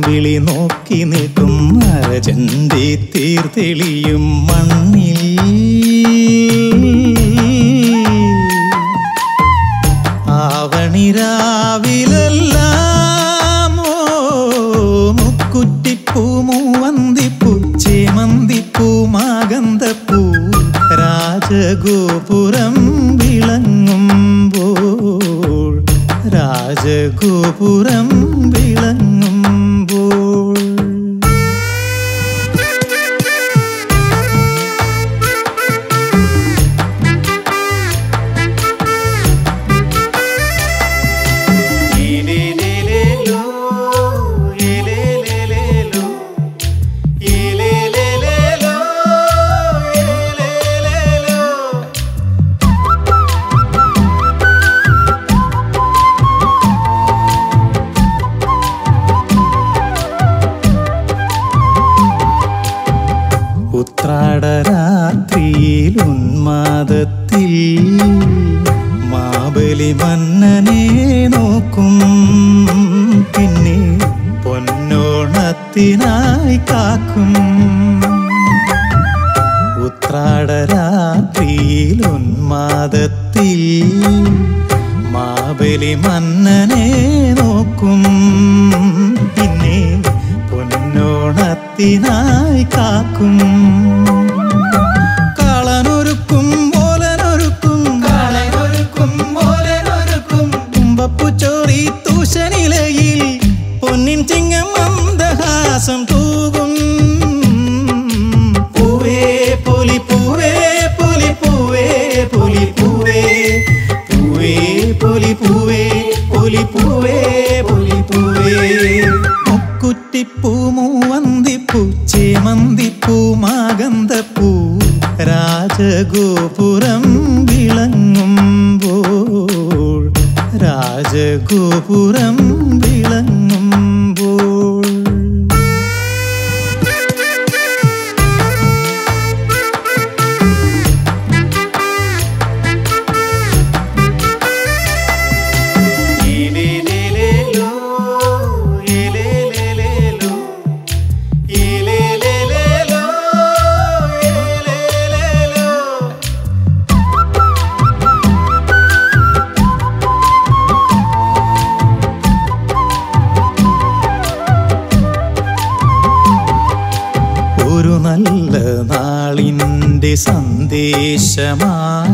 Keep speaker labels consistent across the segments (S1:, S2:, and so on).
S1: വിളി നോക്കി നിൽക്കും അരചന്തി തീർത്തെളിയും മണ്ണിൽ ആവണിരാവിലെല്ലാം മുക്കുറ്റിപ്പൂ മൂവന്തിപ്പൂ ചേമന്തിപ്പൂ മാഗന്ധപ്പൂ രാജഗോപുരം വിളങ്ങുമ്പോൾ രാജഗോപുരം വിളങ്ങുമ്പോൾ ഉത്രാടരാത്രിയിൽ ഉന്മാദത്തിൽ മാബലി മന്നനെ നോക്കും പിന്നെ പൊന്നോണത്തിനായി കാക്കും ഉത്രാടരാത്രിയിൽ ഉന്മാദത്തിൽ മാബലി മന്നനെ നോക്കും പിന്നെ പൊന്നോണത്തിനായി കാക്കും കാളനൊരുക്കും മോലനൊരുക്കും കാളനൊരുക്കും മോലനൊരുക്കും തുമ്പപ്പുച്ചോറി തൂശനിലയിൽ പൊന്നിൻ ചിങ്ങം മന്ദഹാസം തൂകും പൂവേ പൊലി പൂവേ പൊലി പൂവേ പൊലി പൂവേ പൂവേ പൊലി പൂവേ പൊലി പൂവേ പൊലി പൂവേ മുക്കുറ്റിപ്പൂ മൂവന്തിപ്പൂ ചേമന്തിപ്പൂ മാഗന്ധപ്പൂ രാജഗോപുരം വിളങ്ങുമ്പോൾ രാജഗോപുരം വിളങ്ങുമ്പോൾ ഒരു നല്ല നാളിൻ്റെ സന്ദേശമാ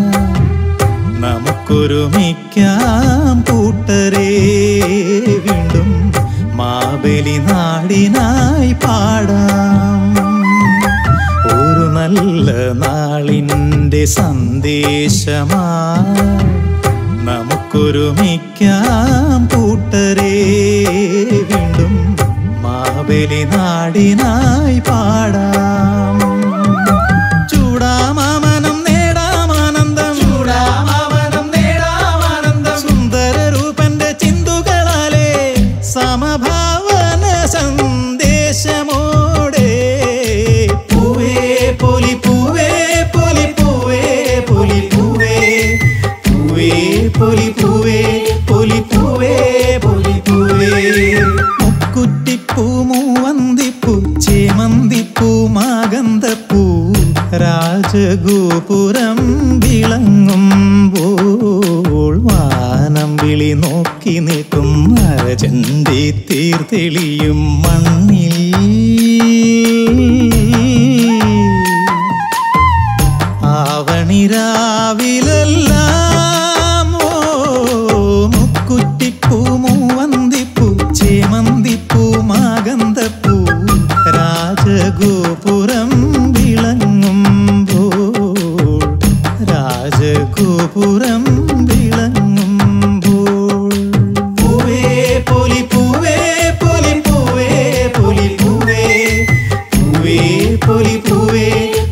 S1: നമുക്കൊരുമിക്കാം കൂട്ടരേ വീണ്ടും മാബലി നാടിനായി പാടാം ഒരു നല്ല നാളിൻ്റെ സന്ദേശമാ നമുക്കൊരുമിക്കാം കൂട്ടരേ വീണ്ടും മാബലി നാടിനായി പാടാം ചൂടാമാമനം നേടാമാനന്ദം ചൂടാമാമനം നേടാമാനന്ദം സുന്ദരരൂപന്റെ ചിന്തുകളാലേ സമഭാവന സന്ദേശമോടെ പൂവേ പൊലി പൂവേ പൊലി പൂവേ പൊലി പൂവേ പൂവേ പൊലി പൂവേ പൊലി പൂവേ പൊലി പൂവേ മുക്കുറ്റിപ്പൂ മൂവന്തിപ്പൂ ചേമന്തിപ്പൂ മാഗന്ധപ്പൂ രാജഗോപുരം വിളങ്ങുമ്പോൾ വാനം വിളി നോക്കി നിൽക്കും അരചന്തി തീർത്തെളിയും മണ്ണിൽ ആവണിരാവിലെല്ലാം മുക്കുറ്റിപ്പൂ മൂവന്തിപ്പൂ ചേമന്തിപ്പൂ മാഗന്ധപ്പൂ രാജഗോപുരം വിളങ്ങുമ്പോൾ രാജഗോപുരം വിളങ്ങുമ്പോൾ പൂവേ പൊലി പൂവേ പൊലി പൂവേ പൊലി പൂവേ പൂവേ പൊലി പൂവേ